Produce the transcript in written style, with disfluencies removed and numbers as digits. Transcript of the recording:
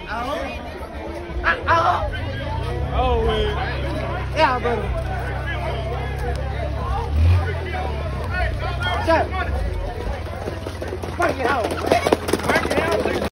Oh, wait. Yeah, brother. Shut. Fuck it out.